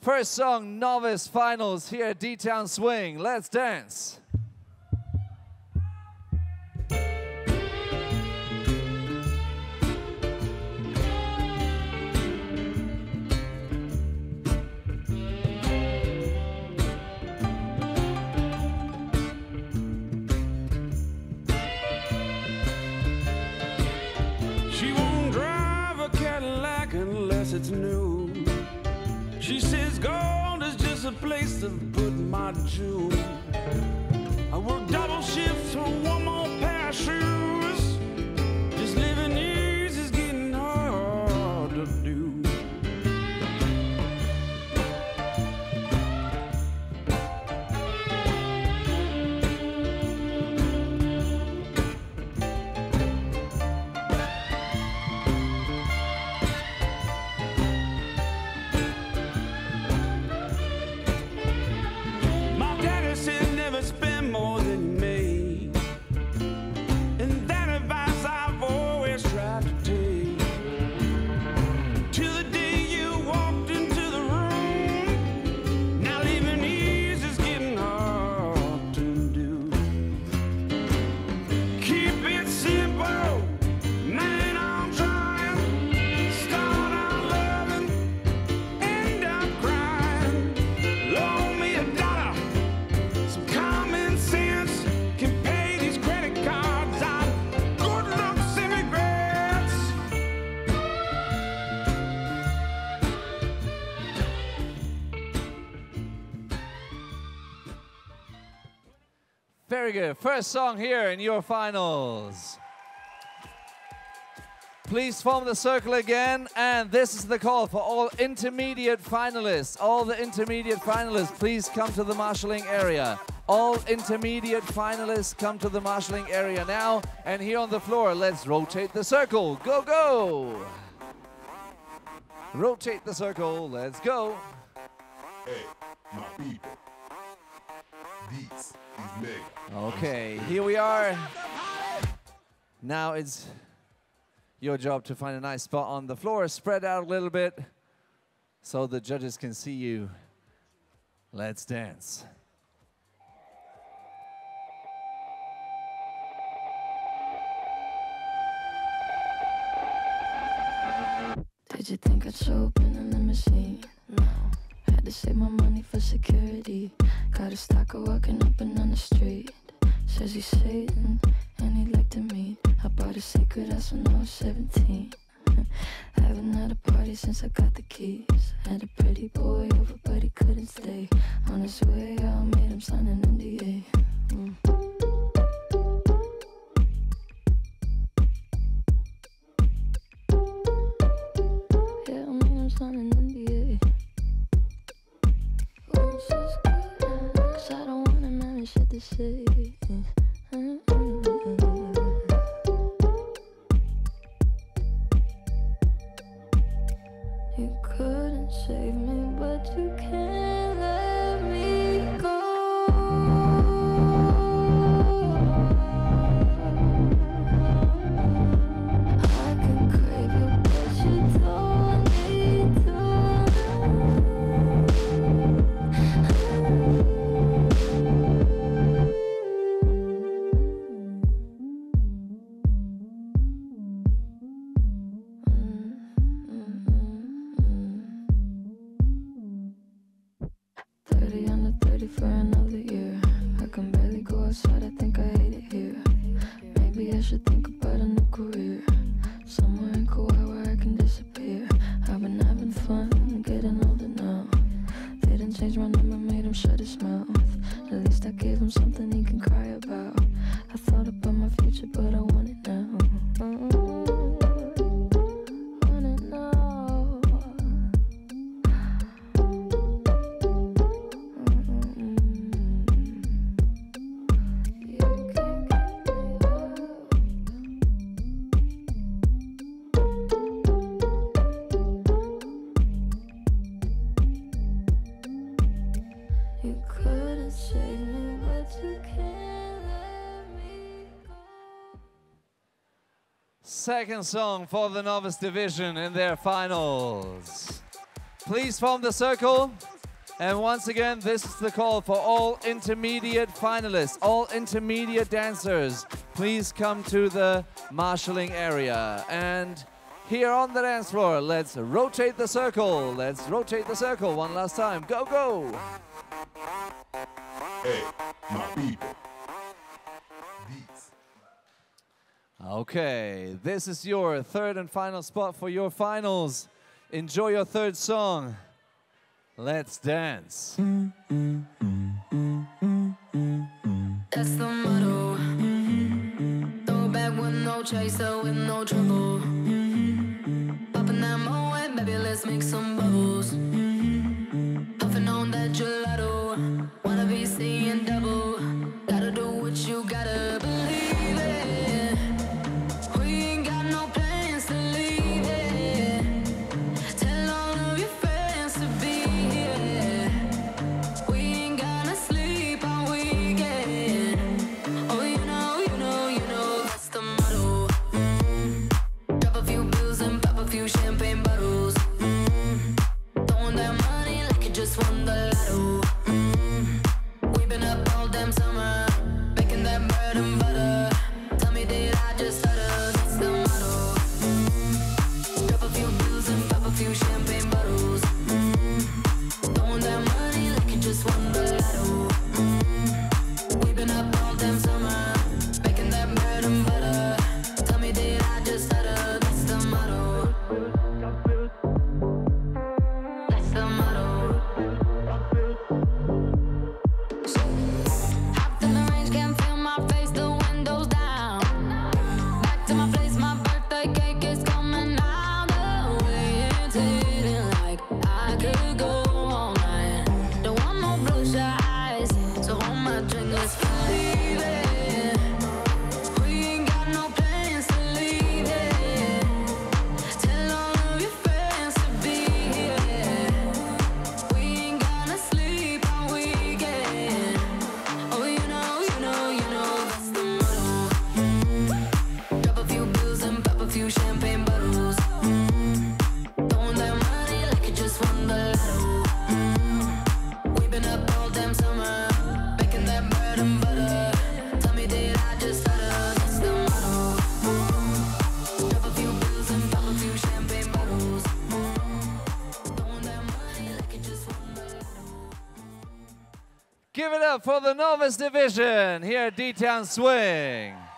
First song, novice finals here at D-Town Swing. Let's dance. She won't drive a Cadillac unless it's new. She says gold is just a place to put my jewels. I work double shifts for one more pair of shoes. Just living easy is getting hard to do. Spend more than you made, and that advice I've always tried to take. Till the day you walked into the room, now living easy is getting hard to do. Keep it simple, man, I'm trying. Start out loving, end up crying. Loan me $1. Common sense can pay these credit cards out. Good looks and regrets. Very good. First song here in your finals. Please form the circle again, and this is the call for all intermediate finalists. All the intermediate finalists, please come to the marshalling area. All intermediate finalists come to the marshalling area now. And here on the floor, let's rotate the circle. Go, go! Rotate the circle. Let's go. Hey, my people. This is Mega. Okay, here we are. Now it's your job to find a nice spot on the floor. Spread out a little bit so the judges can see you. Let's dance. Did you think I'd show up in a limousine? No. Had to save my money for security. Got a stalker walking up and down the street. Says he's Satan and he'd like to meet. I bought a secret house when I was 17. Haven't had a party since I got the keys. Had a pretty boy over but he couldn't stay. On his way I made him sign an NDA. Yeah, I made him sign an NDA. Once is good, 'cause I don't want him having shit to say. You couldn't save me, but you can't let me go. I can crave you, but you don't need to. Under 30 for another year. I can barely go outside, I think I hate it here. Maybe I should think about a new career. Somewhere in Kauai where I can disappear. I've been having fun, getting older now. Didn't change my number, made him shut his mouth. At least I gave him something he can cry about. I thought about my future, but I want it now. Want it now. You couldn't save me, but you can't let me go. Second song for the novice division in their finals. Please form the circle. And once again, this is the call for all intermediate finalists, all intermediate dancers. Please come to the marshalling area. And here on the dance floor, let's rotate the circle. Let's rotate the circle one last time. Go, go. Hey, my people. These. Okay, this is your third and final spot for your finals. Enjoy your third song. Let's dance. That's the motto. Throw back with no chaser, with no trouble. Popping that Moet, baby, let's make some bubbles. Puffing on that gelato. Wanna be seeing double. Gotta do what you gotta believe it. We ain't got no plans to leave it. Tell all of your friends to be here. We ain't gonna sleep all weekend. Oh, you know, that's the motto. Drop a few bills and pop a few champagne bottles. Throwing that money like you just won the lotto. We've been up all damn summer, making that bread and butter. Tell me, did I just stutter? That's the motto. Drop a few bills and pop a few champagne bottles. Throwing that money like you just won the lotto. We've been up all damn summer, making that bread and butter. Tell me, did I just stutter? That's the motto. That's the motto. Hopped in the range, can't feel my face, the windows down. Back to my place, my birthday cake is coming out. The way it's hitting like I could go all night. Don't want no bloodshot eyes, so hold my drink, let's believe it. We ain't got no plans to leave it. Tell all of your friends to be here. We ain't gonna sleep all weekend. Oh, you know, that's the motto. Drop a few bills and pop a few champagne bottles. Throwing that money like you just won the lotto. We've been up all damn summer, making that bread and butter. Tell me, did I just stutter? That's the motto. Drop a few bills and pop a few champagne bottles. Throwing that money like you just won the lotto. Give it up for the novice division here at D-Town Swing.